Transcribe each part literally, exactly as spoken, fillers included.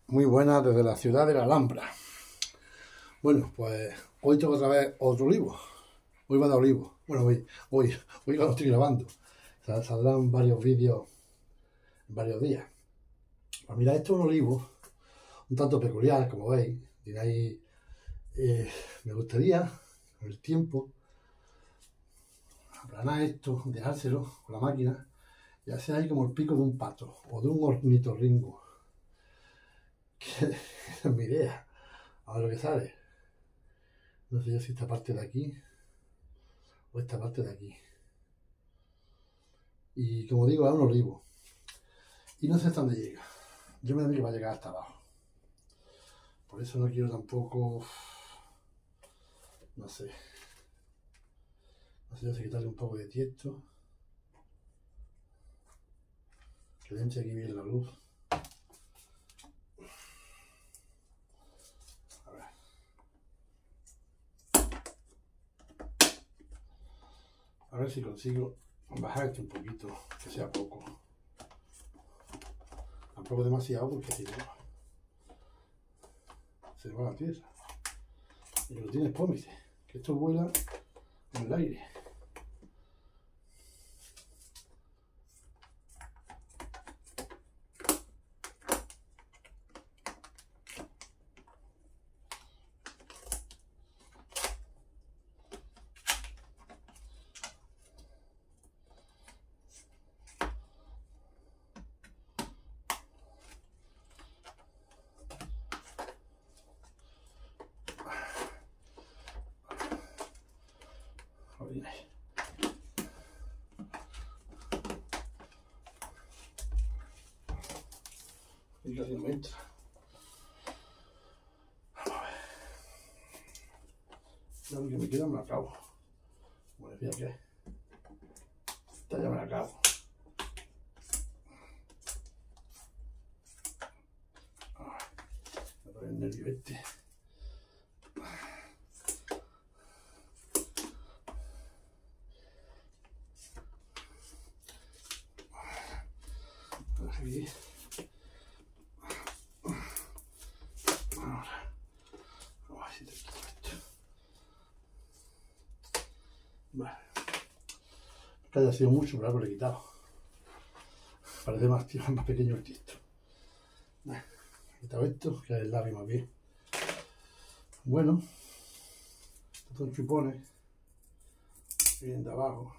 Muy buenas desde la ciudad de la Alhambra. Bueno, pues hoy tengo otra vez otro olivo. Hoy va de olivo. Bueno, hoy, hoy, hoy cuando estoy grabando. Saldrán varios vídeos en varios días. Pues mira, esto es un olivo un tanto peculiar, como veis. Diréis, eh, me gustaría, con el tiempo, aplanar esto, dejárselo con la máquina y hacer ahí como el pico de un pato o de un ornitorrinco. Que es mi idea. A ver lo que sale. No sé yo si esta parte de aquí o esta parte de aquí. Y como digo, es un olivo. Y no sé hasta dónde llega. Yo me da que va a llegar hasta abajo. Por eso no quiero tampoco... No sé. No sé yo si quitarle un poco de tiesto. Que le entre aquí bien la luz. A ver. A ver si consigo bajar esto un poquito, que sea poco. Tampoco demasiado porque si no se va a la tierra. Y lo tienes pómite, que esto vuela en el aire. Y casi no me entra. Vamos a ver. Ya lo que me queda me lo acabo. Como decía que esta ya me la acabo. Me pone el nervio este. Aquí. Ahora, vamos a ver si te quito esto. Vale. Que haya sido mucho, pero algo le he quitado. Parece más, tío, más pequeño el tiesto. Vale. He quitado esto, que es el labio más bien. Bueno, estos son chupones que vienen de abajo.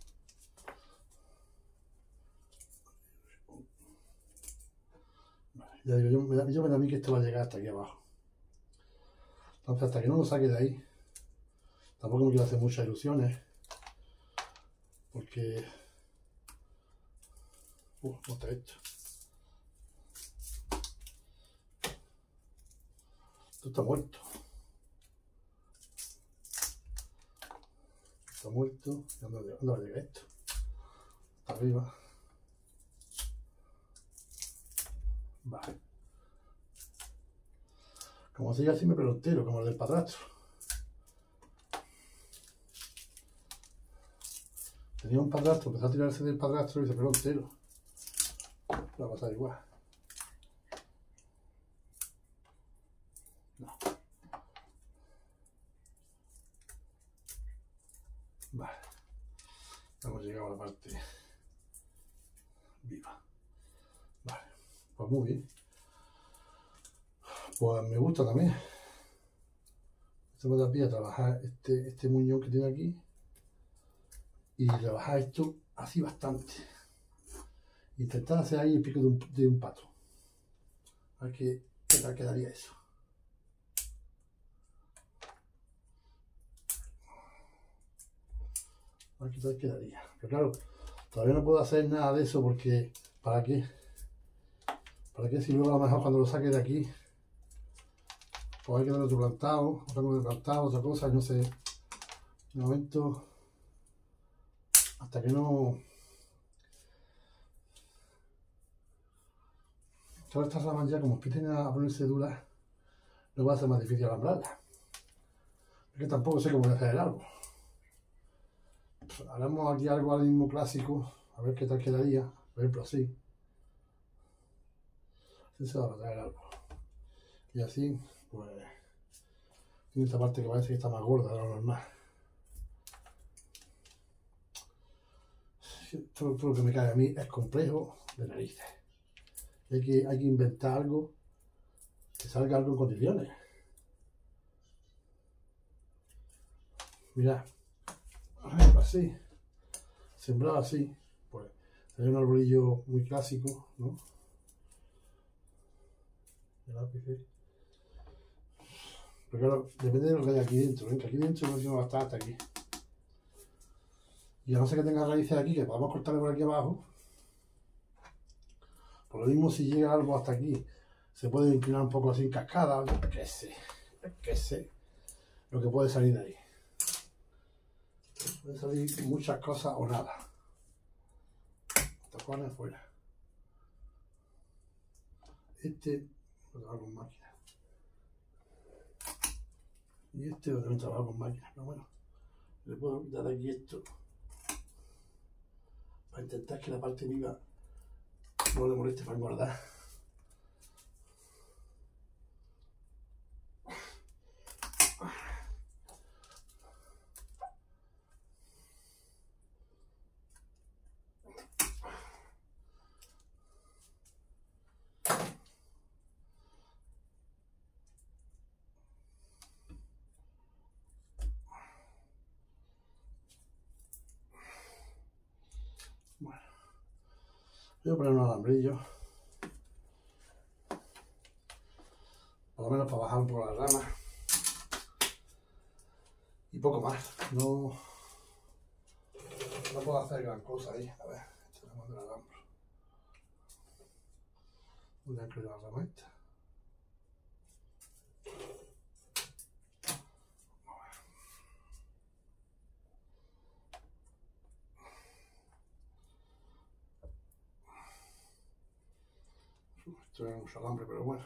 Vale, ya digo, yo me, da, yo me da a mí que esto va a llegar hasta aquí abajo. Entonces, hasta que no lo saque de ahí, tampoco me quiero hacer muchas ilusiones, porque... Uh, ¿cómo está esto? Esto está muerto. Está muerto. ¿Dónde, dónde va a llegar esto? Hasta arriba. Vale. Como sigue así me pelo entero, como el del padrastro. Tenía un padrastro, empezó a tirarse del padrastro y se peló entero. Va a pasar igual. No. Vale. Hemos llegado a la parte viva. Vale. Pues muy bien. Pues me gusta también. Esto me da pie a trabajar este, este muñón que tiene aquí. Y rebajar esto así bastante. Intentar hacer ahí el pico de un, de un pato. A ver qué, qué tal quedaría eso. A ver qué tal quedaría. Pero claro, todavía no puedo hacer nada de eso porque ¿para qué? ¿Para qué si luego a lo mejor cuando lo saque de aquí pues hay que darle otro plantado, otro plantado, otra cosa, no sé. De momento, hasta que no... Todas estas ramas ya como empiecen a ponerse duras, no va a ser más difícil alambrarlas. Es que tampoco sé cómo voy a hacer el árbol. Pues haremos aquí algo al mismo clásico, a ver qué tal quedaría, por ejemplo así. Así se va a traer el árbol. Y así, pues, tiene esta parte que parece que está más gorda de lo normal. Todo, todo lo que me cae a mí es complejo de narices. Hay que, hay que inventar algo que salga algo en condiciones. Mirad, así, sembrado así, pues hay un arbolillo muy clásico, ¿no? El ápice. Pero claro, depende de lo que hay aquí dentro, ¿eh? Que aquí dentro no tiene bastante aquí. Y a no ser que tenga raíces aquí, que podamos cortarle por aquí abajo. Por lo mismo, si llega algo hasta aquí, se puede inclinar un poco así en cascada, yo qué sé, qué sé, lo que puede salir de ahí. Puede salir muchas cosas o nada. Tacones fuera. Este lo trabajo con máquina. Y este lo también trabajo con máquina. Pero bueno, le puedo quitar aquí esto para intentar que la parte viva no le moleste para engordar. Bueno, voy a poner un alambrillo, por lo menos para bajar un poco la rama. Y poco más. No, no puedo hacer gran cosa ahí. A ver, esto es el alambre. Voy a incluir la rama esta. Esto es mucho alambre, pero bueno.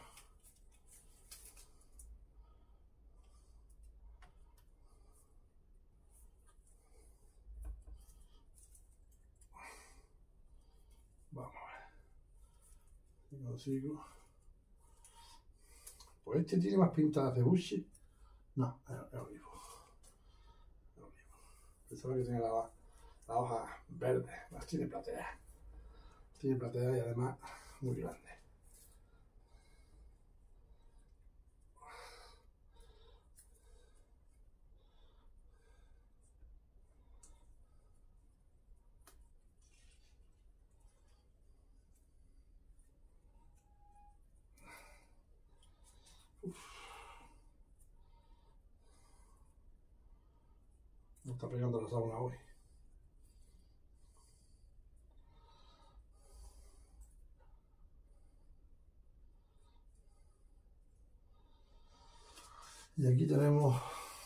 Vamos a ver. Si consigo. Pues este tiene más pinta de acebuche. No, es, es olivo. Es olivo. Pensaba que tenía la, la hoja verde. Las tiene plateadas. Tiene plateadas y además muy grande. Uf. Me está pegando la sauna hoy. Y aquí tenemos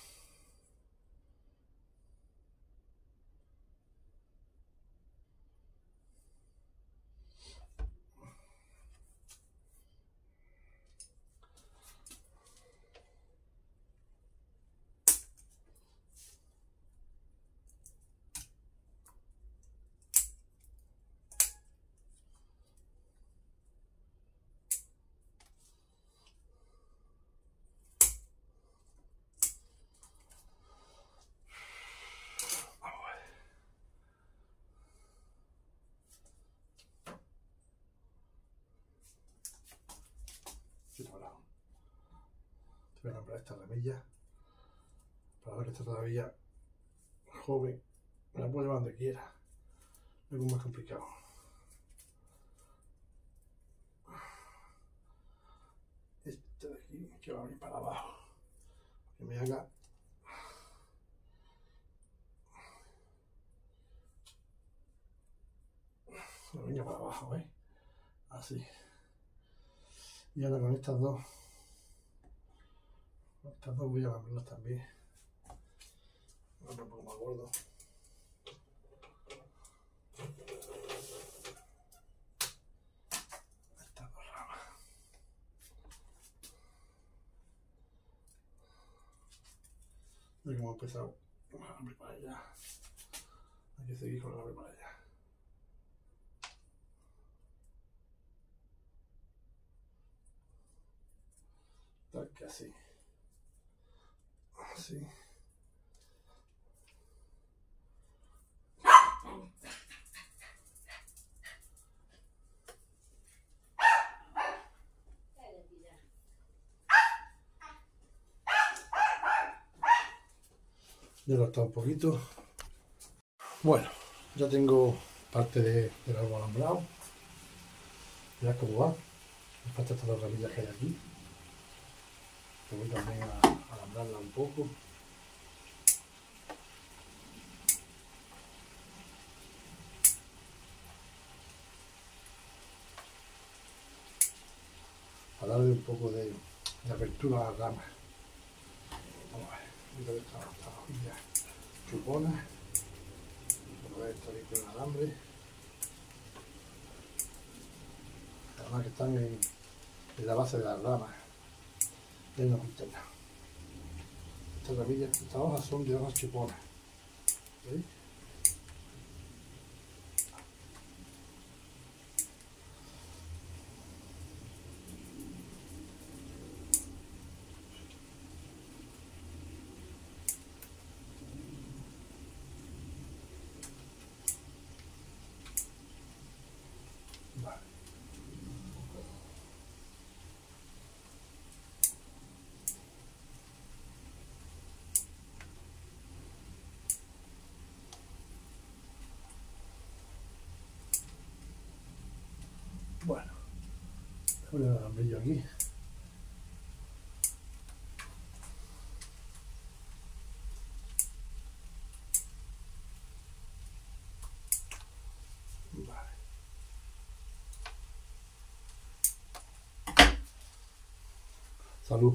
voy a nombrar esta ramilla para ver que está todavía joven. Me la puedo llevar donde quiera. Algo más complicado. Este de aquí que va a venir para abajo. Que me haga que venga para abajo, ¿veis? Así. Y ahora con estas dos. Estas dos voy a lamberlas también. Un poco más gordo. Estas dos ramas. Ve cómo ha empezado con el alambre para allá. Hay que seguir con el alambre para allá. que así. Así. Ya lo está un poquito. Bueno, ya tengo parte de, del árbol alambrado. Mirad cómo va. Me faltan estas dos ramillas que hay aquí. Voy también a alambrarla un poco. Para darle un poco de, de apertura a las ramas. Vamos a ver, mira estas hojillas chuponas. Vamos a ver esto aquí con el alambre. Además que están en, en la base de las ramas. Y no internas. Estas ramillas, estas hojas son de hojas chuponas. ¿Veis? Vale. Bueno, voy a poner el alambrillo aquí. Vale. Salud.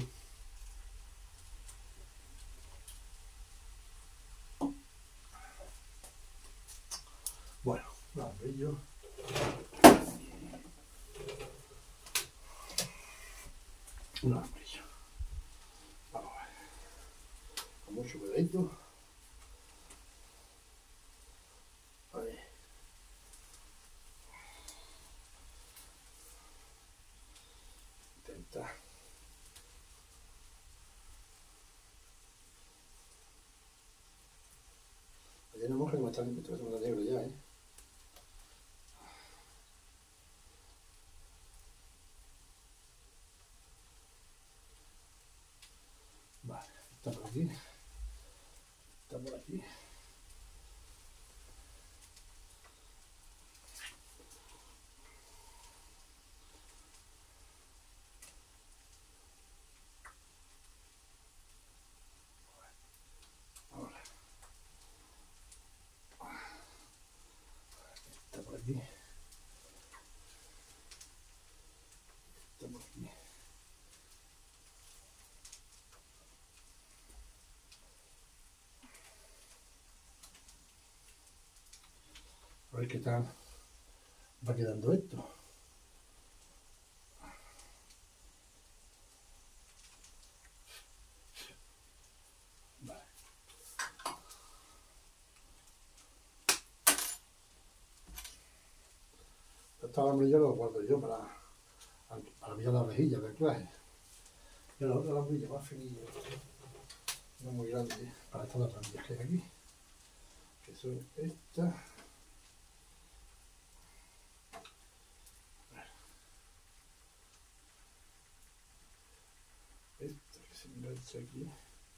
Bueno, un alambrillo. Un alambrillo. Vamos a ver. Con mucho cuidadito. Ahí. Intenta. Hay una mujer que me está limpiando negro ya, ¿eh? Vale, está por aquí. Está por aquí. Ahora. Está por aquí. Está por aquí. A ver qué tal va quedando esto. Vale. Estos alambrillos los guardo yo para, para pillar las rejillas del traje. Y la otra alambrilla más finilla, no muy grande, para estas dos ramillas que hay aquí, que son estas. Esta que se engancha aquí.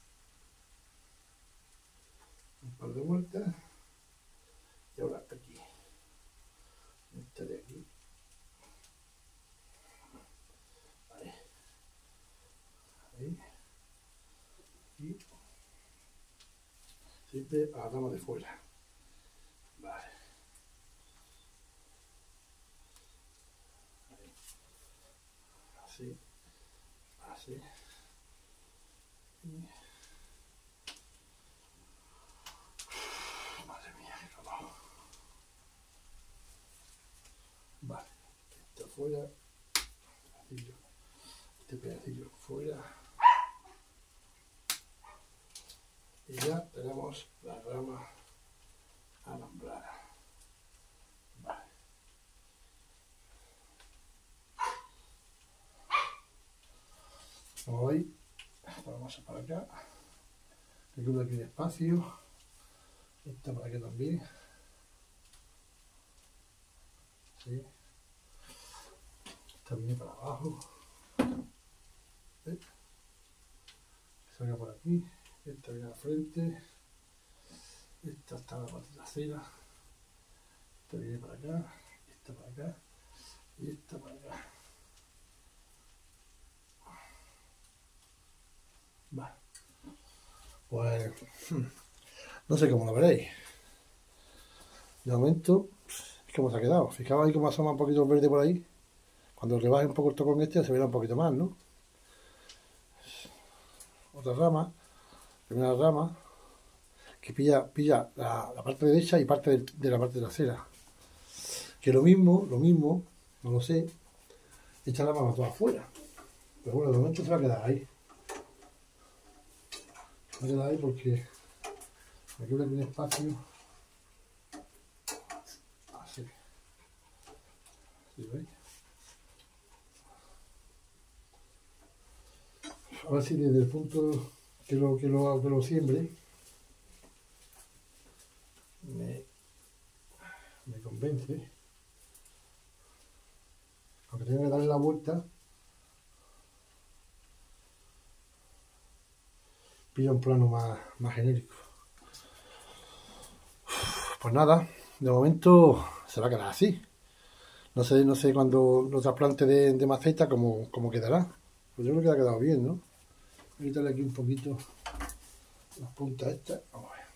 Un par de vueltas. Y ahora aquí. Esta de aquí. Ahí. Ahí. Y siempre a la rama de fuera. Vale. Ahí. Así. Así. Y... madre mía, qué trabajo. Vale. Esto fuera. Pedacillo. Este pedacillo fuera. Y ya tenemos la rama alambrada. Vale. Como veis, esta vamos a para acá, que queda aquí de espacio, esta para acá también, ¿sí? Esta viene para abajo, ¿sí? Salga por aquí, esta viene al frente, esta está en la parte trasera, esta viene para acá, esta para acá y esta para acá. Vale. Pues no sé cómo lo veréis. De momento es como se ha quedado. Fijaos ahí cómo asoma un poquito el verde por ahí. Cuando rebaje un poco el tocón este se verá un poquito más, ¿no? Otra rama, primera rama, que pilla, pilla la, la parte derecha y parte de, de la parte trasera. Que lo mismo, lo mismo, no lo sé, echa la rama toda afuera. Pero bueno, de momento se va a quedar ahí. Se va a quedar ahí porque aquí hay un espacio. Así. ¿Sí veis? A ver si desde el punto que lo, que lo, que lo siembre me, me convence. Aunque tenga que darle la vuelta, pilla un plano más, más genérico. Pues nada, de momento se va a quedar así. No sé, no sé cuando lo trasplante de, de maceta cómo, cómo quedará. Pues yo creo que ha quedado bien, ¿no? Voy a quitarle aquí un poquito las puntas estas. Vamos a ver.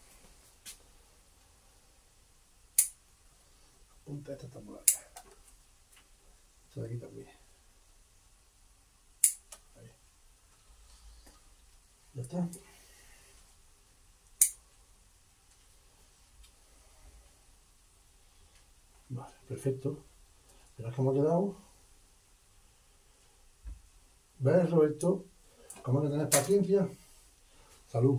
Las puntas estas están por acá. Esta de aquí también. Ahí. Ya está. Vale, perfecto. Verás cómo ha quedado. ¿Ves, Roberto? ¿Cómo hay que tener paciencia? Salud.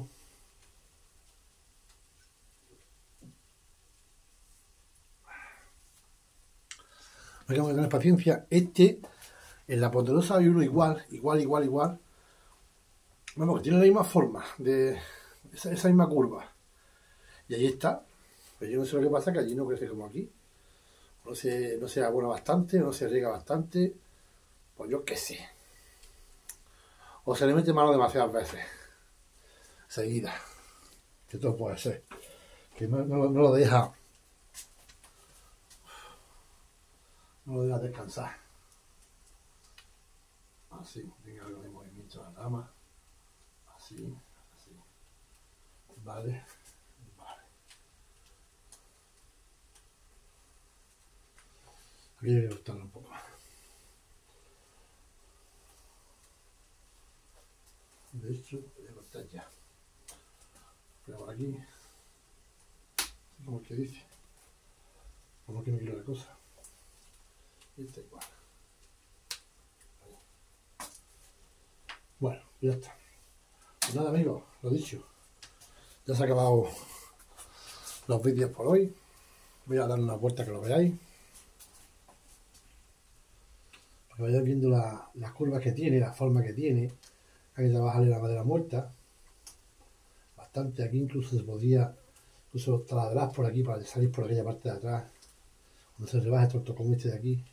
Hay que tener paciencia. Este, en la Ponderosa hay uno igual, igual, igual, igual. Vamos, que tiene la misma forma, de esa, esa misma curva. Y ahí está. Pero yo no sé lo que pasa, que allí no crece como aquí. No se, no se abona bastante, no se riega bastante. Pues yo qué sé. O se le mete mano demasiadas veces. Seguida. Que todo puede ser. Que no, no, no lo deja. No lo deja descansar. Así. Tenga algo de movimiento en la rama. Así. Así. Vale. Vale. Aquí hay que cortarlo un poco más. De hecho, voy a cortar ya. Voy por aquí. Como el que dice. Como que no quiero la cosa. Y está igual. Ahí. Bueno, ya está. Pues nada, amigos, lo dicho. Ya se han acabado los vídeos por hoy. Voy a dar una vuelta que lo veáis. Para que vayáis viendo la, las curvas que tiene, la forma que tiene. Hay que trabajarle la madera muerta. Bastante. Aquí incluso se podría incluso taladrar por aquí para salir por aquella parte de atrás. Cuando se rebaje todo el tocón este de aquí.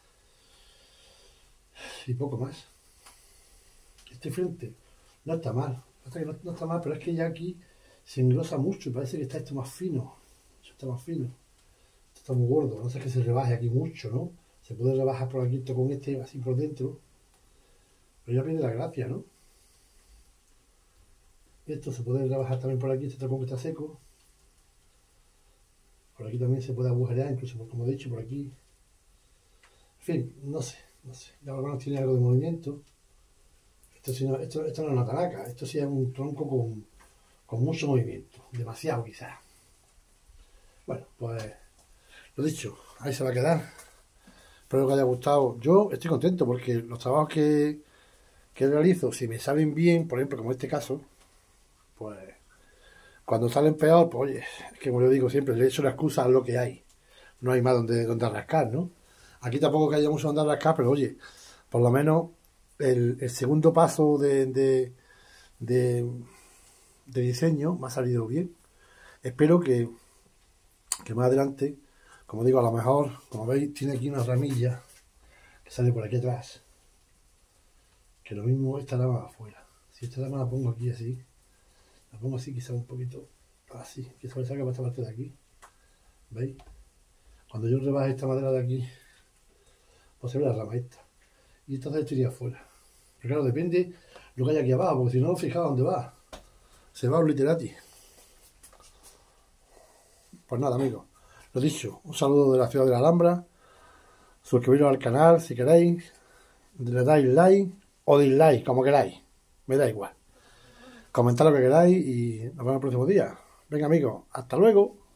Y poco más. Este frente no está mal. Hasta que no, no está mal, pero es que ya aquí se engrosa mucho y parece que está esto más fino. Esto está más fino. Esto está muy gordo. No sé, que se rebaje aquí mucho, ¿no? Se puede rebajar por aquí el tocón este así por dentro. Pero ya pierde la gracia, ¿no? Esto se puede rebajar también por aquí, este tocón que está seco. Por aquí también se puede agujerear, incluso como he dicho, por aquí. En fin, no sé, no sé. Ya por lo menos tiene algo de movimiento. Esto, sí no, esto, esto no es una tanaca, esto sí es un tronco con, con mucho movimiento. Demasiado quizás. Bueno, pues lo dicho, ahí se va a quedar. Espero que os haya gustado. Yo estoy contento porque los trabajos que, que realizo, si me salen bien, por ejemplo, como este caso, pues cuando salen peor, pues oye, es que como yo digo siempre, le echo la excusa a lo que hay. No hay más donde, donde rascar, ¿no? Aquí tampoco que haya mucho donde rascar, pero oye, por lo menos el, el segundo paso de, de, de, de diseño me ha salido bien. Espero que, que más adelante, como digo, a lo mejor, como veis, tiene aquí una ramilla que sale por aquí atrás, que lo mismo esta rama afuera. Si esta rama la pongo aquí así, la pongo así quizá un poquito así, que sobresalga para esta parte de aquí, ¿veis? Cuando yo rebaje esta madera de aquí, pues se ve la rama esta, y entonces esto iría afuera. Pero claro, depende lo que hay aquí abajo, porque si no, fijaos dónde va, se va obliterati. Pues nada, amigos, lo dicho, un saludo de la ciudad de la Alhambra. Suscribiros al canal si queréis, le dais like o dislike, como queráis, me da igual. Comentad lo que queráis y nos vemos el próximo día. Venga, amigos, hasta luego.